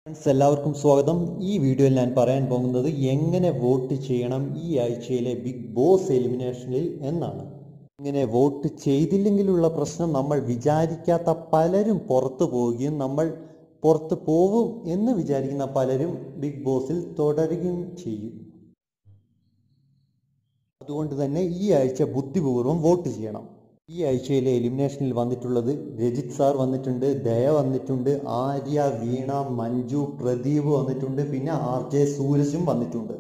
Friends എല്ലാവർക്കും സ്വാഗതം. ഈ വീഡിയോയിൽ ഞാൻ പറയാൻ പോകുന്നത് എങ്ങനെ വോട്ട് ചെയ്യണം ഈ ആഴ്ചയിലെ ബിഗ് ബോസ് എലിമിനേഷനിൽ എന്നാണ്. ഇങ്ങനെ വോട്ട് ചെയ്തില്ലെങ്കിലുള്ള പ്രശ്നം, നമ്മൾ വിചാരിക്കാത്ത പലരും പുറത്തു പോവുകയും നമ്മൾ പുറത്തു പോവും എന്ന് വിചാരിക്കുന്ന പലരും ബിഗ് ബോസിൽ തുടരുകയും ചെയ്യും. അതുകൊണ്ട് തന്നെ ഈ ആഴ്ച ബുദ്ധിപൂർവ്വം വോട്ട് ചെയ്യണം. ഈ ആഴ്ചയിലെ എലിമിനേഷനിൽ വന്നിട്ടുള്ളത് രജിത് സാർ വന്നിട്ടുണ്ട്, ദയ വന്നിട്ടുണ്ട്, ആര്യ, വീണ, മഞ്ജു, പ്രദീപ് വന്നിട്ടുണ്ട്, പിന്നെ RJ സൂരജും വന്നിട്ടുണ്ട്.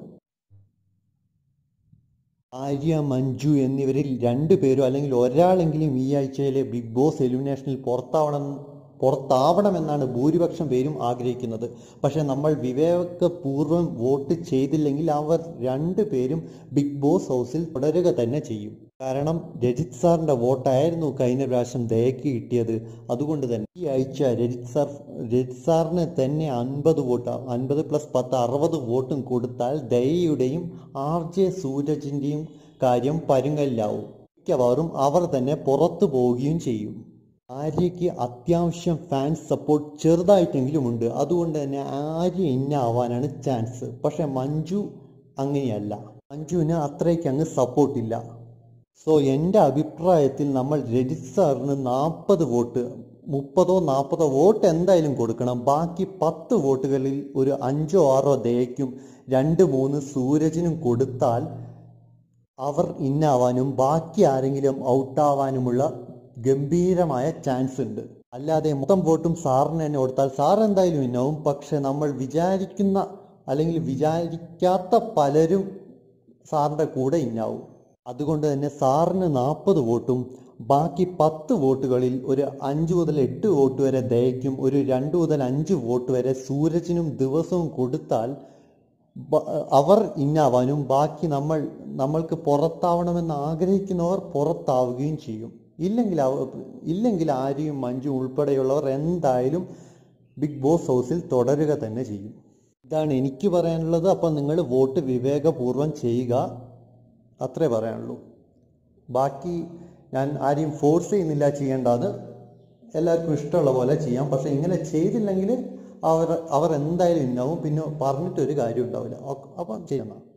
ആര്യ, മഞ്ജു എന്നിവരിൽ രണ്ടുപേരും അല്ലെങ്കിൽ ഒരാളെങ്കിലും ഈ ആഴ്ചയിലെ ബിഗ് ബോസ് എലിമിനേഷനിൽ പുറത്താവണമെന്നാണ് ഭൂരിപക്ഷം പേരും ആഗ്രഹിക്കുന്നത്. പക്ഷെ നമ്മൾ വിവേകപൂർവ്വം വോട്ട് ചെയ്തില്ലെങ്കിൽ അവർ രണ്ടുപേരും ബിഗ് ബോസ് ഹൗസിൽ തുടരുക തന്നെ ചെയ്യും. കാരണം രജിത് സാറിന്റെ വോട്ടായിരുന്നു കഴിഞ്ഞ പ്രാവശ്യം ദയക്ക് കിട്ടിയത്. അതുകൊണ്ട് തന്നെ ഈ ആഴ്ച രജിത് സാറിന് തന്നെ 50 വോട്ട്, 50 + 10 60 വോട്ടും കൊടുത്താൽ ദയയുടെയും RJ സൂരജിന്റെയും കാര്യം പരുങ്ങലിലാവും. മിക്കവാറും അവർ തന്നെ പുറത്തു പോവുകയും ചെയ്യും. ആര്യയ്ക്ക് അത്യാവശ്യം ഫാൻസ് സപ്പോർട്ട് ചെറുതായിട്ടെങ്കിലും ഉണ്ട്. അതുകൊണ്ട് തന്നെ ആര്യ ഇന്നാവാനാണ് ചാൻസ്. പക്ഷെ മഞ്ജു അങ്ങനെയല്ല, മഞ്ജുവിന് അത്രയ്ക്ക് അങ്ങ് സപ്പോർട്ടില്ല. സോ എൻ്റെ അഭിപ്രായത്തിൽ നമ്മൾ രജിത് സാറിന് 40 വോട്ട്, 30 - 40 വോട്ട് എന്തായാലും കൊടുക്കണം. ബാക്കി 10 വോട്ടുകളിൽ ഒരു 5 - 6 ദയയ്ക്കും 2 - 3 സൂരജിനും കൊടുത്താൽ അവർ ഇന്നാവാനും ബാക്കി ആരെങ്കിലും ഔട്ടാവാനുമുള്ള ഗംഭീരമായ ചാൻസ് ഉണ്ട്. അല്ലാതെ മൊത്തം വോട്ടും സാറിന് തന്നെ കൊടുത്താൽ സാർ എന്തായാലും ഇന്നാവും. പക്ഷെ നമ്മൾ വിചാരിക്കുന്ന അല്ലെങ്കിൽ വിചാരിക്കാത്ത പലരും സാറിൻ്റെ കൂടെ ഇന്നാവും. അതുകൊണ്ട് തന്നെ സാറിന് 40 വോട്ടും ബാക്കി 10 വോട്ടുകളിൽ ഒരു 5 മുതൽ 8 വോട്ട് വരെ ദയയ്ക്കും ഒരു 2 മുതൽ 5 വോട്ട് വരെ സൂരജിനും ദിവസവും കൊടുത്താൽ അവർ ഇന്നാവാനും ബാക്കി നമ്മൾക്ക് പുറത്താവണമെന്ന് ആഗ്രഹിക്കുന്നവർ പുറത്താവുകയും ചെയ്യും. ഇല്ലെങ്കിൽ ആര്യയും മഞ്ജു ഉൾപ്പെടെയുള്ളവർ എന്തായാലും ബിഗ് ബോസ് ഹൗസിൽ തുടരുക തന്നെ ചെയ്യും. ഇതാണ് എനിക്ക് പറയാനുള്ളത്. അപ്പം നിങ്ങൾ വോട്ട് വിവേകപൂർവ്വം ചെയ്യുക, അത്രേ പറയാനുള്ളൂ. ബാക്കി ഞാൻ ആരെയും ഫോഴ്സ് ചെയ്യുന്നില്ല ചെയ്യേണ്ടത്. എല്ലാവർക്കും ഇഷ്ടമുള്ള പോലെ ചെയ്യാം. പക്ഷെ ഇങ്ങനെ ചെയ്തില്ലെങ്കിൽ അവർ എന്തായാലും ഇന്നാവും. പിന്നെ പറഞ്ഞിട്ടൊരു കാര്യം ഉണ്ടാവില്ല. അപ്പം ചെയ്യണം.